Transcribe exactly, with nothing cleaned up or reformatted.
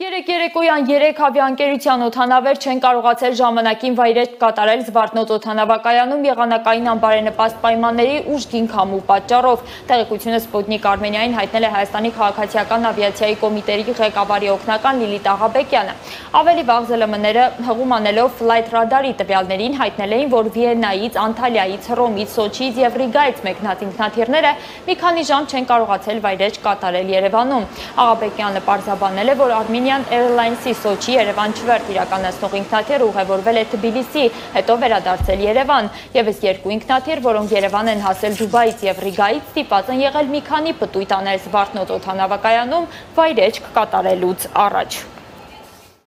Երեկ երեկոյան երեք ավիաընկերության օդանավեր չեն կարողացել ժամանակին վայրէջք կատարել Զվարթնոց օդանավակայանում եղանակային անբարենպաստ պայմանների ուժգին քամու պատճառով։ Տեղեկությունը Սպուտնիկ Արմենիային հայտնել է Հայաստանի քաղաքացիական ավիացիայի կոմիտեի ղեկավարի օգնական Լիլիթ Աղաբեկյանը։ Ավելի վաղ ԶԼՄ-ները հղում անելով Flight Radar-ի տվյալներին հայտնել էին, որ Վիեննայից, Անտալիայից, Հռոմից, Սոչիից եւ Ռիգայից մեկնած ինքնաթիռները մի քանի ժամ չեն կարողացել վայրէջք կատարել Երևանում։ Աղաբեկյանը պարզաբանել է, որ Armenian Airlines-ի Սոչի Երևան չվերթ իրականացնող ինքնաթիռը ուղևորվել է Թբիլիսի, հետո վերադարձել Երևան։ Եվս երկու ինքնաթիռ, որոնք Երևան են հասել Դուբայից եւ Ռիգայից, ստիպված են եղել մի քանի պտույտ անել Զվարթնոց օդանավակայանում վայրէջք կատարելուց առաջ։